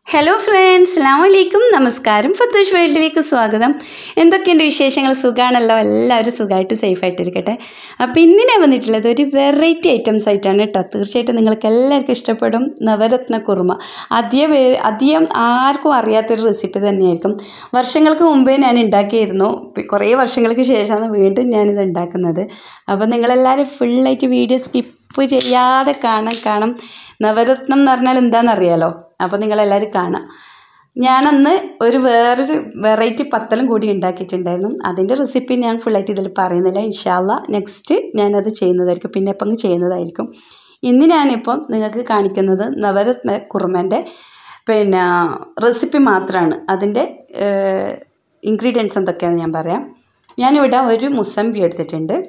Hello friends, അസ്സലാമു അലൈക്കും. നമസ്കാരം. ഫത്തൂഷ് വേൾഡിലേക്ക് സ്വാഗതം. എന്തൊക്കെയുണ്ട് വിശേഷങ്ങൾ? സുഖമാണല്ലോ? എല്ലാവരും സുഖമായിട്ട് സേഫായിട്ടിരിക്കട്ടെ. അപ്പോൾ ഇന്ന് ഞാൻ വന്നിട്ടുള്ളത് ഒരു വെറൈറ്റി ഐറ്റംസ് ആയിട്ടാണ് കേട്ടോ. തീർച്ചയായിട്ടും നിങ്ങൾക്ക് എല്ലാവർക്കും ഇഷ്ടപ്പെടും. നവരത്ന കുറുമ അധികം ആർക്കും അറിയാത്തൊരു റെസിപ്പി തന്നെയായിരിക്കും. വർഷങ്ങൾക്ക് മുമ്പേ ഞാൻ ഉണ്ടാക്കിയിരുന്നു. കുറേ വർഷങ്ങൾക്ക് ശേഷമാണ് വീണ്ടും ഞാനിത് ഉണ്ടാക്കുന്നത്. അപ്പോൾ നിങ്ങളെല്ലാവരും ഫുള്ളായിട്ട് വീഡിയോ സ്കിപ്പ് ചെയ്യാതെ കാണാം. നവരത്നം എന്ന് പറഞ്ഞാൽ എന്താണെന്നറിയാലോ. അപ്പോൾ നിങ്ങളെല്ലാവരും കാണാം. ഞാനന്ന് വേറൊരു വെറൈറ്റി പത്തലും കൂടി ഉണ്ടാക്കിയിട്ടുണ്ടായിരുന്നു. അതിൻ്റെ റെസിപ്പി ഞാൻ ഫുള്ളായിട്ട് ഇതിൽ പറയുന്നില്ല. ഇൻഷാ അല്ലാഹ് നെക്സ്റ്റ് ഞാനത് ചെയ്യുന്നതായിരിക്കും, പിന്നെ ഇപ്പം ചെയ്യുന്നതായിരിക്കും. ഇന്ന് ഞാനിപ്പം നിങ്ങൾക്ക് കാണിക്കുന്നത് നവരത്ന കുറുമേൻ്റെ റെസിപ്പി മാത്രമാണ്. അതിൻ്റെ ഇൻഗ്രീഡിയൻസ് എന്തൊക്കെയാണെന്ന് ഞാൻ പറയാം. ഞാനിവിടെ ഒരു മുസമ്പി എടുത്തിട്ടുണ്ട്,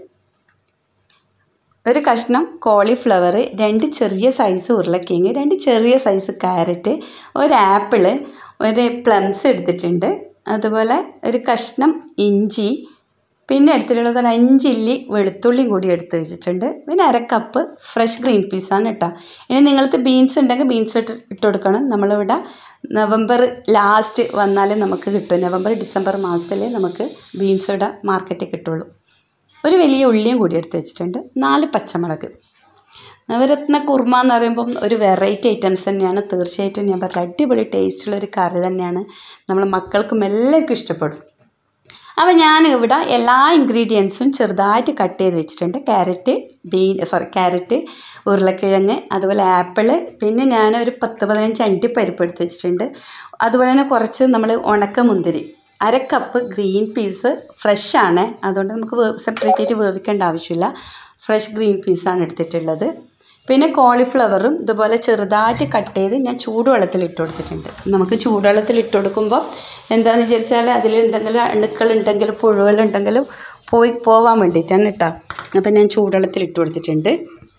ഒരു കഷ്ണം കോളിഫ്ലവർ, 2 ചെറിയ സൈസ് ഉരുളക്കിഴങ്ങ്, 2 ചെറിയ സൈസ് ക്യാരറ്റ്, ഒരു ആപ്പിള്, ഒരു പ്ലംസ് എടുത്തിട്ടുണ്ട്, അതുപോലെ ഒരു കഷ്ണം ഇഞ്ചി, പിന്നെ എടുത്തിട്ടുള്ളത് ഒരു 5 ഇല്ലി വെളുത്തുള്ളിയും കൂടി എടുത്ത് വെച്ചിട്ടുണ്ട്. പിന്നെ 1/2 കപ്പ് ഫ്രഷ് ഗ്രീൻ പീസാണ് കേട്ടോ. ഇനി നിങ്ങൾക്ക് ബീൻസ് ഉണ്ടെങ്കിൽ ബീൻസ് ഇട്ട് കൊടുക്കണം. നമ്മളിവിടെ നവംബർ ലാസ്റ്റ് വന്നാൽ നമുക്ക് കിട്ടും. നവംബർ ഡിസംബർ മാസത്തിൽ നമുക്ക് ബീൻസ് ഇവിടെ മാർക്കറ്റിൽ കിട്ടുള്ളൂ. ഒരു വലിയ ഉള്ളിയും കൂടി എടുത്ത് വെച്ചിട്ടുണ്ട്, 4 പച്ചമുളക്. നവരത്ന കുർമ എന്ന് പറയുമ്പം ഒരു വെറൈറ്റി ഐറ്റംസ് തന്നെയാണ്. തീർച്ചയായിട്ടും ഞാൻ പറയാം, അടിപൊളി ടേസ്റ്റുള്ളൊരു കറി തന്നെയാണ്. നമ്മളെ മക്കൾക്കും എല്ലാവർക്കും ഇഷ്ടപ്പെടും. അപ്പോൾ ഞാൻ ഇവിടെ എല്ലാ ഇൻഗ്രീഡിയൻസും ചെറുതായിട്ട് കട്ട് ചെയ്ത് വെച്ചിട്ടുണ്ട്. ക്യാരറ്റ്, ഉരുളക്കിഴങ്ങ്, അതുപോലെ ആപ്പിള്, പിന്നെ ഞാനൊരു 10-15 അണ്ടിപ്പരിപ്പ് എടുത്ത് വെച്ചിട്ടുണ്ട്. അതുപോലെ തന്നെ കുറച്ച് നമ്മൾ ഉണക്കമുന്തിരി, 1/2 കപ്പ് ഗ്രീൻ പീസ് ഫ്രഷാണ്, അതുകൊണ്ട് നമുക്ക് സെപ്പറേറ്റ് ആയിട്ട് വേവിക്കേണ്ട ആവശ്യമില്ല. ഫ്രഷ് ഗ്രീൻ പീസാണ് എടുത്തിട്ടുള്ളത്. പിന്നെ കോളിഫ്ലവറും ഇതുപോലെ ചെറുതായിട്ട് കട്ട് ചെയ്ത് ഞാൻ ചൂടുവെള്ളത്തിൽ ഇട്ട് കൊടുത്തിട്ടുണ്ട്. നമുക്ക് ചൂടുവെള്ളത്തിൽ ഇട്ട് കൊടുക്കുമ്പോൾ എന്താണെന്ന് വിചാരിച്ചാൽ അതിൽ എന്തെങ്കിലും അണുക്കളുണ്ടെങ്കിലും പുഴുകളുണ്ടെങ്കിലും പോവാൻ വേണ്ടിയിട്ടാണ് കേട്ടോ. അപ്പം ഞാൻ ചൂടുവെള്ളത്തിൽ ഇട്ട് കൊടുത്തിട്ടുണ്ട്.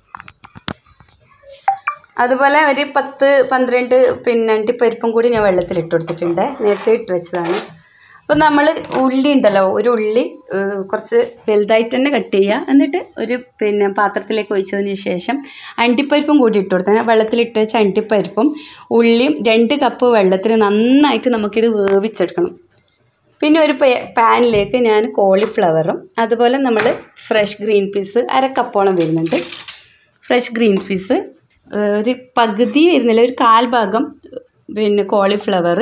അതുപോലെ ഒരു 10-12 അണ്ടിപ്പരിപ്പും കൂടി ഞാൻ വെള്ളത്തിൽ ഇട്ട് കൊടുത്തിട്ടുണ്ട്. നേരത്തെ ഇട്ട് വെച്ചതാണ്. അപ്പോൾ നമ്മൾ ഉള്ളി ഉണ്ടല്ലോ, ഒരു ഉള്ളി കുറച്ച് വലുതായിട്ട് തന്നെ കട്ട് ചെയ്യുക. എന്നിട്ട് ഒരു പാത്രത്തിലേക്ക് ഒഴിച്ചതിന് ശേഷം അണ്ടിപ്പരിപ്പും കൂടി ഇട്ട് കൊടുത്താൽ വെള്ളത്തിലിട്ട് വെച്ച അണ്ടിപ്പരിപ്പും ഉള്ളിയും 2 കപ്പ് വെള്ളത്തിൽ നന്നായിട്ട് നമുക്കിത് വേവിച്ചെടുക്കണം. പിന്നെ ഒരു പാനിലേക്ക് ഞാൻ കോളിഫ്ലവറും അതുപോലെ നമ്മൾ ഫ്രഷ് ഗ്രീൻ പീസ് 1/2 കപ്പോളം വരുന്നുണ്ട്. ഫ്രഷ് ഗ്രീൻ പീസ് ഒരു പകുതി വരുന്നില്ല, ഒരു 1/4 ഭാഗം കോളിഫ്ലവർ,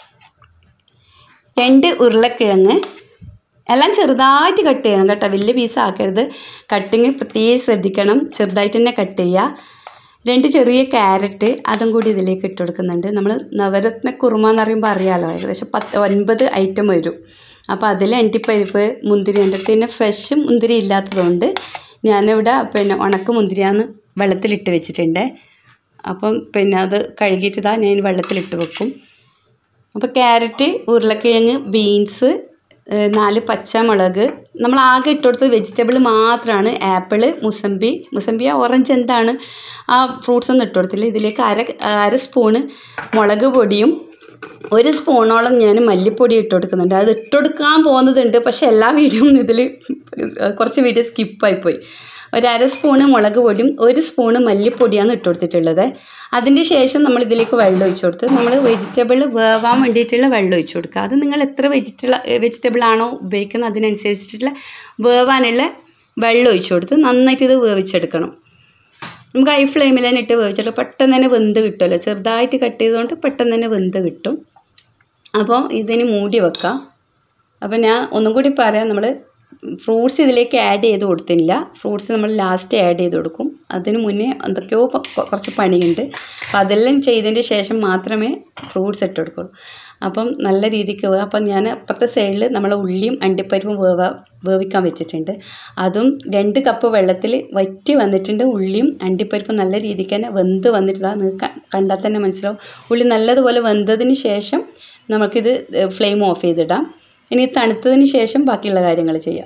2 ഉരുളക്കിഴങ്ങ്, എല്ലാം ചെറുതായിട്ട് കട്ട് ചെയ്യണം കേട്ടോ. വലിയ പീസ് ആക്കരുത്. കട്ടിങ് പ്രത്യേകം ശ്രദ്ധിക്കണം. ചെറുതായിട്ട് തന്നെ കട്ട് ചെയ്യുക. 2 ചെറിയ ക്യാരറ്റ്, അതും കൂടി ഇതിലേക്ക് ഇട്ട് കൊടുക്കുന്നുണ്ട്. നമ്മൾ നവരത്ന കുറുമ എന്ന് പറയുമ്പോൾ അറിയാമല്ലോ, ഏകദേശം 9 ഐറ്റം വരും. അപ്പോൾ അതിൽ അണ്ടിപ്പരിപ്പ്, മുന്തിരി, എൻ്റെ അടുത്ത് പിന്നെ ഫ്രഷ് മുന്തിരി ഇല്ലാത്തതുകൊണ്ട് ഞാനിവിടെ ഉണക്ക മുന്തിരിയാണ് വെള്ളത്തിലിട്ട് വെച്ചിട്ടുണ്ട്. അപ്പം അത് കഴുകിയിട്ട് ഞാൻ വെള്ളത്തിലിട്ട് വെക്കും. അപ്പോൾ ക്യാരറ്റ്, ഉരുളക്കിഴങ്ങ്, ബീൻസ്, 4 പച്ചമുളക്, നമ്മൾ ആകെ ഇട്ട് കൊടുത്തത് വെജിറ്റബിൾ മാത്രമാണ്. ആപ്പിള്, മുസമ്പി ഓറഞ്ച് എന്താണ് ആ ഫ്രൂട്ട്സ് ഒന്നും ഇട്ട് കൊടുത്തില്ല. ഇതിലേക്ക് അര സ്പൂണ് മുളക് പൊടിയും 1 സ്പൂണോളം ഞാൻ മല്ലിപ്പൊടി ഇട്ട് കൊടുക്കുന്നുണ്ട്. അത് ഇട്ട് കൊടുക്കാൻ പോകുന്നതുണ്ട്, പക്ഷേ എല്ലാ വീഡിയോയും ഇതിൽ കുറച്ച് വീഡിയോ സ്കിപ്പായിപ്പോയി. ഒരു 1/2 സ്പൂണ് മുളക് പൊടിയും 1 സ്പൂണ് മല്ലിപ്പൊടിയാണ് ഇട്ട് കൊടുത്തിട്ടുള്ളത്. അതിൻ്റെ ശേഷം നമ്മൾ ഇതിലേക്ക് വെള്ളം ഒഴിച്ച് കൊടുത്ത് നമ്മൾ വെജിറ്റബിൾ വേവാൻ വേണ്ടിയിട്ടുള്ള വെള്ളം ഒഴിച്ച് കൊടുക്കുക. അത് നിങ്ങൾ എത്ര വെജിറ്റബിൾ ആണോ ഉപയോഗിക്കുന്നത് അതിനനുസരിച്ചിട്ടുള്ള വേവാനുള്ള വെള്ളം ഒഴിച്ച് കൊടുത്ത് നന്നായിട്ട് ഇത് വേവിച്ചെടുക്കണം. നമുക്ക് ഹൈ ഫ്ലെയിമിൽ തന്നെ ഇട്ട് വേവിച്ചിട്ട് പെട്ടെന്ന് തന്നെ വെന്ത് കിട്ടുമല്ലോ. ചെറുതായിട്ട് കട്ട് ചെയ്തുകൊണ്ട് പെട്ടെന്ന് തന്നെ വെന്ത് കിട്ടും. അപ്പോൾ ഇതിന് മൂടി വെക്കാം. അപ്പോൾ ഞാൻ ഒന്നും കൂടി പറയാം, നമ്മൾ ഫ്രൂട്ട്സ് ഇതിലേക്ക് ആഡ് ചെയ്ത് കൊടുത്തില്ല. ഫ്രൂട്ട്സ് നമ്മൾ ലാസ്റ്റ് ആഡ് ചെയ്ത് കൊടുക്കും. അതിന് മുന്നേ എന്തൊക്കെയോ കുറച്ച് പണിയുണ്ട്. അപ്പം അതെല്ലാം ചെയ്തതിൻ്റെ ശേഷം മാത്രമേ ഫ്രൂട്ട്സ് ഇട്ട് കൊടുക്കുള്ളൂ. അപ്പം നല്ല രീതിക്ക് അപ്പം ഞാൻ അപ്പുറത്തെ സൈഡിൽ നമ്മൾ ഉള്ളിയും അണ്ടിപ്പരിപ്പും വേവിക്കാൻ വെച്ചിട്ടുണ്ട്. അതും 2 കപ്പ് വെള്ളത്തിൽ വറ്റി വന്നിട്ടുണ്ട്. ഉള്ളിയും അണ്ടിപ്പരിപ്പും നല്ല രീതിക്ക് തന്നെ വെന്ത് വന്നിട്ട് നിങ്ങൾക്ക് കണ്ടാൽ തന്നെ മനസ്സിലാവും. ഉള്ളി നല്ലതുപോലെ വെന്തതിന് ശേഷം നമുക്കിത് ഫ്ലെയിം ഓഫ് ചെയ്തിടാം. ഇനി തണുത്തതിന് ശേഷം ബാക്കിയുള്ള കാര്യങ്ങൾ ചെയ്യാം.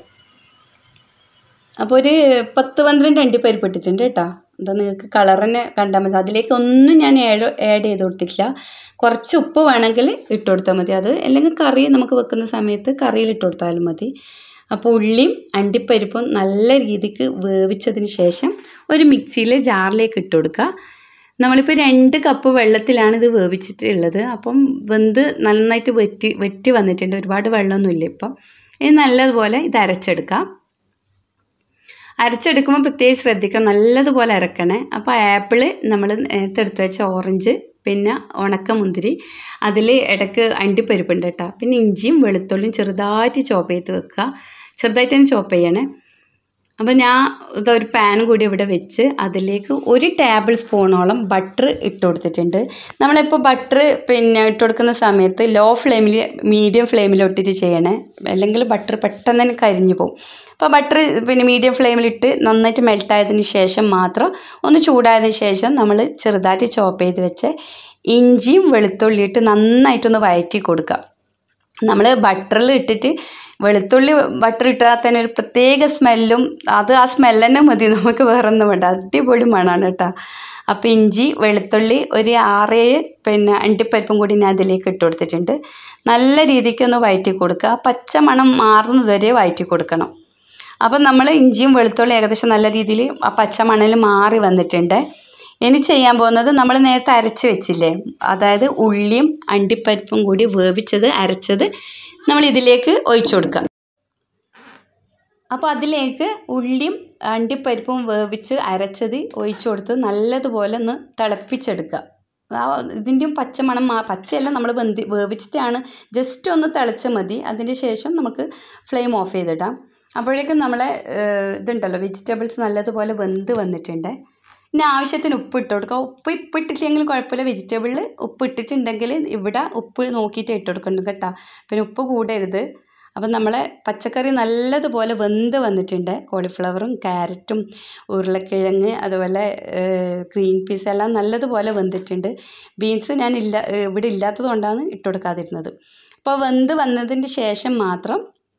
അപ്പോൾ ഒരു 10-12 അണ്ടിപ്പരിപ്പ് ഇട്ടിട്ടുണ്ട് കേട്ടോ. എന്താ നിങ്ങൾക്ക് കളർ തന്നെ കണ്ടാൽ മതി. അതിലേക്ക് ഒന്നും ഞാൻ ആഡ് ചെയ്ത് കൊടുത്തിട്ടില്ല. കുറച്ച് ഉപ്പ് വേണമെങ്കിൽ ഇട്ട് കൊടുത്താൽ മതി. അത് അല്ലെങ്കിൽ കറി നമുക്ക് വെക്കുന്ന സമയത്ത് കറിയിൽ ഇട്ട് കൊടുത്താലും മതി. അപ്പോൾ ഉള്ളിയും അണ്ടിപ്പരിപ്പും നല്ല രീതിക്ക് വേവിച്ചതിന് ശേഷം ഒരു മിക്സിയിലെ ജാറിലേക്ക് ഇട്ട് കൊടുക്കുക. നമ്മളിപ്പോൾ 2 കപ്പ് വെള്ളത്തിലാണ് ഇത് വേവിച്ചിട്ടുള്ളത്. അപ്പം വെന്ത് നന്നായിട്ട് വെറ്റി വന്നിട്ടുണ്ട്. ഒരുപാട് വെള്ളമൊന്നുമില്ല ഇപ്പം. ഇനി നല്ലതുപോലെ ഇത് അരച്ചെടുക്കാം. അരച്ചെടുക്കുമ്പോൾ പ്രത്യേകം ശ്രദ്ധിക്കണം, നല്ലതുപോലെ അരക്കണേ. അപ്പോൾ ആപ്പിള് നമ്മൾ നേരത്തെ എടുത്ത് വെച്ച ഓറഞ്ച്, പിന്നെ ഉണക്കമുന്തിരി, അതിൽ ഇടയ്ക്ക് അണ്ടിപ്പരിപ്പുണ്ട് കേട്ടോ. പിന്നെ ഇഞ്ചിയും വെളുത്തുള്ളിയും ചെറുതായിട്ട് ചോപ്പ് ചെയ്ത് വെക്കുക. ചെറുതായിട്ട് തന്നെ ചോപ്പ് ചെയ്യണേ. അപ്പോൾ ഞാൻ ഇതൊരു പാൻ കൂടി ഇവിടെ വെച്ച് അതിലേക്ക് 1 ടേബിൾ സ്പൂണോളം ബട്ടർ ഇട്ട് കൊടുത്തിട്ടുണ്ട്. നമ്മളിപ്പോൾ ബട്ടർ പിന്നെ ഇട്ട് കൊടുക്കുന്ന സമയത്ത് ലോ ഫ്ലെയിമിൽ മീഡിയം ഫ്ലെയിമിലിട്ടിട്ട് ചെയ്യണേ, അല്ലെങ്കിൽ ബട്ടർ പെട്ടെന്ന് തന്നെ കരിഞ്ഞു പോകും. അപ്പോൾ ബട്ടർ പിന്നെ മീഡിയം ഫ്ലെയിമിലിട്ട് നന്നായിട്ട് മെൽട്ടായതിന് ശേഷം മാത്രം ഒന്ന് ചൂടായതിന് ശേഷം നമ്മൾ ചെറുതായിട്ട് ചോപ്പ് ചെയ്ത് വെച്ച് ഇഞ്ചിയും വെളുത്തുള്ളിയിട്ട് നന്നായിട്ടൊന്ന് വഴറ്റി കൊടുക്കുക. നമ്മൾ ബട്ടറിൽ ഇട്ടിട്ട് വെളുത്തുള്ളി ബട്ടർ ഇട്ടാൽ തന്നെ ഒരു പ്രത്യേക സ്മെല്ലും, അത് ആ സ്മെല്ല് തന്നെ മതി, നമുക്ക് വേറെ ഒന്നും വേണ്ട, അടിപൊളി മണമാണ് കേട്ടോ. അപ്പോൾ ഇഞ്ചി വെളുത്തുള്ളി ഒരു 6-7 പിന്നെ അണ്ടിപ്പരിപ്പും കൂടി ഞാൻ അതിലേക്ക് ഇട്ട് കൊടുത്തിട്ടുണ്ട്. നല്ല രീതിക്ക് ഒന്ന് വഴറ്റി കൊടുക്കുക. പച്ച മണം മാറുന്നത് വരെ വഴറ്റി കൊടുക്കണം. അപ്പം നമ്മൾ ഇഞ്ചിയും വെളുത്തുള്ളി ഏകദേശം നല്ല രീതിയിൽ ആ പച്ച മണൽ മാറി വന്നിട്ടുണ്ട്. ഇനി ചെയ്യാൻ പോകുന്നത് നമ്മൾ നേരത്തെ അരച്ച് വെച്ചില്ലേ, അതായത് ഉള്ളിയും അണ്ടിപ്പരിപ്പും കൂടി വേവിച്ചത് അരച്ചത് നമ്മൾ ഇതിലേക്ക് ഒഴിച്ചു കൊടുക്കുക. അപ്പോൾ അതിലേക്ക് ഉള്ളിയും അണ്ടിപ്പരിപ്പും വേവിച്ച് അരച്ചത് ഒഴിച്ചു കൊടുത്ത് നല്ലതുപോലെ ഒന്ന് തിളപ്പിച്ചെടുക്കുക. ഇതിൻ്റെയും പച്ചമണം പച്ചയല്ല, നമ്മൾ വേവിച്ചിട്ടാണ്, ജസ്റ്റ് ഒന്ന് തിളച്ചാൽ മതി. അതിന് ശേഷം നമുക്ക് ഫ്ലെയിം ഓഫ് ചെയ്തിടാം. അപ്പോഴേക്കും നമ്മളെ ഇതുണ്ടല്ലോ വെജിറ്റബിൾസ് നല്ലതുപോലെ വെന്ത് വന്നിട്ടുണ്ട്. ഇനി ആവശ്യത്തിന് ഉപ്പ് ഇട്ട് കൊടുക്കുക. ഉപ്പ് ഇപ്പം ഇട്ടിട്ടില്ലെങ്കിലും കുഴപ്പമില്ല, വെജിറ്റബിളിൽ ഉപ്പ് ഇട്ടിട്ടുണ്ടെങ്കിൽ ഇവിടെ ഉപ്പ് നോക്കിയിട്ട് ഇട്ട് കൊടുക്കണം കേട്ടോ. പിന്നെ ഉപ്പ് കൂടരുത്. അപ്പം നമ്മളെ പച്ചക്കറി നല്ലതുപോലെ വെന്ത് വന്നിട്ടുണ്ട്. കോളിഫ്ലവറും ക്യാരറ്റും ഉരുളക്കിഴങ്ങ് അതുപോലെ ഗ്രീൻ പീസ് എല്ലാം നല്ലതുപോലെ വെന്തിട്ടുണ്ട്. ബീൻസ് ഞാൻ ഇവിടെ ഇല്ലാത്തത് കൊണ്ടാണ് ഇട്ട് കൊടുക്കാതിരുന്നത്. അപ്പോൾ വെന്ത് വന്നതിന് ശേഷം മാത്രം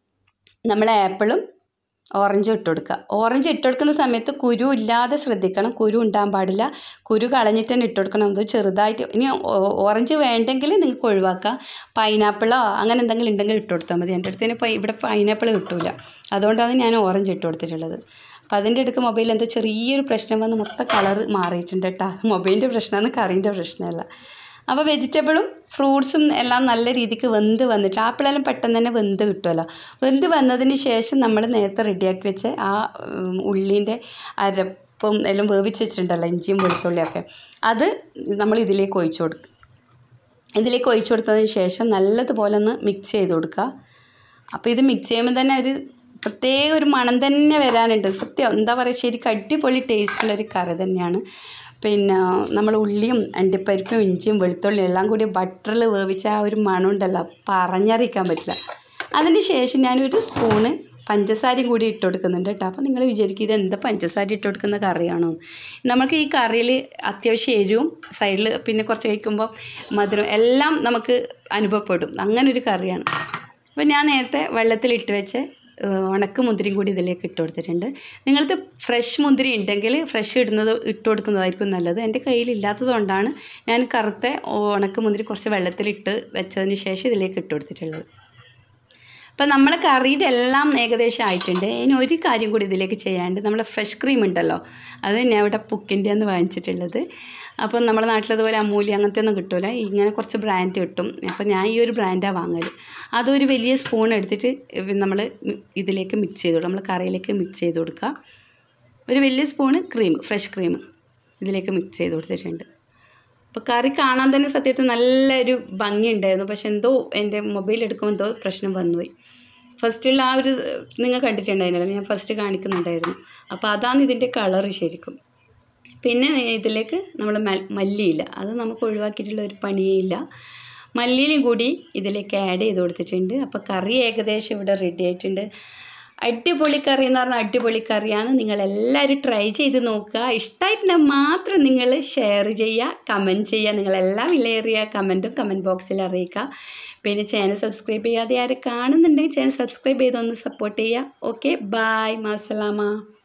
നമ്മൾ ആപ്പിളും ഓറഞ്ചും ഇട്ട് കൊടുക്കുക. ഓറഞ്ച് ഇട്ട് കൊടുക്കുന്ന സമയത്ത് കുരു ഇല്ലാതെ ശ്രദ്ധിക്കണം, കുരു ഉണ്ടാകാൻ പാടില്ല. കുരു കളഞ്ഞിട്ട് തന്നെ ഇട്ട് കൊടുക്കണം. അത് ചെറുതായിട്ട്, ഇനി ഓറഞ്ച് വേണ്ടെങ്കിൽ നിങ്ങൾക്ക് ഒഴിവാക്കാം. പൈനാപ്പിളോ അങ്ങനെ എന്തെങ്കിലും ഉണ്ടെങ്കിൽ ഇട്ട് കൊടുത്താൽ മതി. എൻ്റെ അടുത്ത് ഇവിടെ പൈനാപ്പിൾ കിട്ടില്ല, അതുകൊണ്ടാണ് ഞാൻ ഓറഞ്ച് ഇട്ട് കൊടുത്തിട്ടുള്ളത്. അപ്പോൾ അതിൻ്റെ അടുക്ക് മൊബൈൽ എന്തോ ചെറിയൊരു പ്രശ്നം വന്ന് മൊത്തം കളർ മാറിയിട്ടുണ്ട് കേട്ടോ. മൊബൈലിൻ്റെ പ്രശ്നമാണ്, കറീൻ്റെ പ്രശ്നമല്ല. അപ്പോൾ വെജിറ്റബിളും ഫ്രൂട്ട്സും എല്ലാം നല്ല രീതിക്ക് വെന്ത് വന്നിട്ട്, ആപ്പിളെല്ലാം പെട്ടെന്ന് തന്നെ വെന്ത് കിട്ടുമല്ലോ. വെന്ത് വന്നതിന് ശേഷം നമ്മൾ നേരത്തെ റെഡിയാക്കി വെച്ച് ആ ഉള്ളിൻ്റെ അരപ്പും എല്ലാം വേവിച്ച് വെച്ചിട്ടുണ്ടല്ലോ, ഇഞ്ചിയും വെളുത്തുള്ളിയൊക്കെ, അത് നമ്മൾ ഇതിലേക്ക് ഒഴിച്ചു കൊടുക്കുക. ഇതിലേക്ക് ഒഴിച്ചു കൊടുത്തതിന് ശേഷം നല്ലതുപോലെ ഒന്ന് മിക്സ് ചെയ്ത് കൊടുക്കുക. അപ്പോൾ ഇത് മിക്സ് ചെയ്യുമ്പോൾ തന്നെ ഒരു പ്രത്യേക ഒരു മണം തന്നെ വരാനുണ്ട്. സത്യം എന്താ പറയുക, ശരിക്കും അടിപൊളി ടേസ്റ്റുള്ളൊരു കറി തന്നെയാണ്. പിന്നെ നമ്മൾ ഉള്ളിയും അണ്ടിപ്പരിപ്പും ഇഞ്ചിയും വെളുത്തുള്ളിയും എല്ലാം കൂടി ബട്ടറിൽ വേവിച്ച ആ ഒരു മണം ഉണ്ടല്ലോ, പറഞ്ഞറിയിക്കാൻ പറ്റില്ല. അതിന് ശേഷം ഞാനൊരു സ്പൂണ് പഞ്ചസാരയും കൂടി ഇട്ട് കൊടുക്കുന്നുണ്ട് കേട്ടോ. അപ്പോൾ നിങ്ങൾ വിചാരിക്കും ഇത് എന്താ പഞ്ചസാര ഇട്ട് കൊടുക്കുന്ന കറിയാണോ? നമുക്ക് ഈ കറിയിൽ അത്യാവശ്യം എരിവും സൈഡിൽ പിന്നെ കുറച്ച് കഴിക്കുമ്പോൾ മധുരം എല്ലാം നമുക്ക് അനുഭവപ്പെടും, അങ്ങനൊരു കറിയാണ്. അപ്പോൾ ഞാൻ നേരത്തെ വെള്ളത്തിലിട്ട് വെച്ച് ഉണക്ക മുന്തിരിയും കൂടി ഇതിലേക്ക് ഇട്ട് കൊടുത്തിട്ടുണ്ട്. നിങ്ങൾക്ക് ഫ്രഷ് മുന്തിരി ഉണ്ടെങ്കിൽ ഫ്രഷ് ഇട്ട് കൊടുക്കുന്നതായിരിക്കും നല്ലത്. എൻ്റെ കയ്യിലില്ലാത്തത് കൊണ്ടാണ് ഞാൻ കറുത്ത ഉണക്ക മുന്തിരി കുറച്ച് വെള്ളത്തിലിട്ട് വെച്ചതിന് ശേഷം ഇതിലേക്ക് ഇട്ട് കൊടുത്തിട്ടുള്ളത്. അപ്പം നമ്മളെ കറിയുടെ എല്ലാം ഏകദേശം ആയിട്ടുണ്ട്. ഇനി ഒരു കാര്യം കൂടി ഇതിലേക്ക് ചെയ്യാണ്ട്, നമ്മളെ ഫ്രഷ് ക്രീം ഉണ്ടല്ലോ, അത് ഞാൻ ഇവിടെ പുക്കിൻ്റെന്ന് വാങ്ങിച്ചിട്ടുള്ളത്. അപ്പം നമ്മുടെ നാട്ടിലതുപോലെ അമൂല്യ അങ്ങനത്തെ ഒന്നും കിട്ടില്ല, ഇങ്ങനെ കുറച്ച് ബ്രാൻഡ് കിട്ടും. അപ്പം ഞാൻ ഈ ഒരു ബ്രാൻഡാണ് വാങ്ങൽ. അതൊരു വലിയ സ്പൂൺ എടുത്തിട്ട് നമ്മൾ ഇതിലേക്ക് മിക്സ് ചെയ്ത് കൊടുക്കുക, നമ്മൾ കറിയിലേക്ക് മിക്സ് ചെയ്ത് കൊടുക്കുക. ഒരു വലിയ സ്പൂണ് ഫ്രഷ് ക്രീം ഇതിലേക്ക് മിക്സ് ചെയ്ത് കൊടുത്തിട്ടുണ്ട്. അപ്പോൾ കറി കാണാൻ തന്നെ സത്യത്തിൽ നല്ലൊരു ഭംഗിയുണ്ടായിരുന്നു. പക്ഷെ എന്തോ എൻ്റെ മൊബൈൽ എടുക്കുമ്പോൾ എന്തോ പ്രശ്നം വന്നുപോയി. ഫസ്റ്റുള്ള ആ ഒരു നിങ്ങൾ കണ്ടിട്ടുണ്ടായിരുന്നല്ലോ, ഞാൻ ഫസ്റ്റ് കാണിക്കുന്നുണ്ടായിരുന്നു. അപ്പോൾ അതാണ് ഇതിൻ്റെ കളറ് ശരിക്കും. പിന്നെ ഇതിലേക്ക് നമ്മൾ മല്ലിയില, അത് നമുക്ക് ഒഴിവാക്കിയിട്ടുള്ള ഒരു പണിയേ ഇല്ല. മല്ലിയിലും കൂടി ഇതിലേക്ക് ആഡ് ചെയ്ത് കൊടുത്തിട്ടുണ്ട്. അപ്പോൾ കറി ഏകദേശം ഇവിടെ റെഡി ആയിട്ടുണ്ട്. അടിപൊളി കറി എന്ന് പറഞ്ഞാൽ അടിപൊളി കറിയാണ്. നിങ്ങളെല്ലാവരും ട്രൈ ചെയ്ത് നോക്കുക. ഇഷ്ടമായിട്ടുണ്ടെങ്കിൽ മാത്രം നിങ്ങൾ ഷെയർ ചെയ്യുക, കമൻറ്റ് ചെയ്യുക. നിങ്ങളെല്ലാം വിലയേറിയ കമൻറ്റും കമൻറ്റ് ബോക്സിൽ അറിയിക്കുക. പിന്നെ ചാനൽ സബ്സ്ക്രൈബ് ചെയ്യാതെ ആരും കാണുന്നുണ്ടെങ്കിൽ ചാനൽ സബ്സ്ക്രൈബ് ചെയ്തൊന്ന് സപ്പോർട്ട് ചെയ്യുക. Okay, bye, മാസലാമ.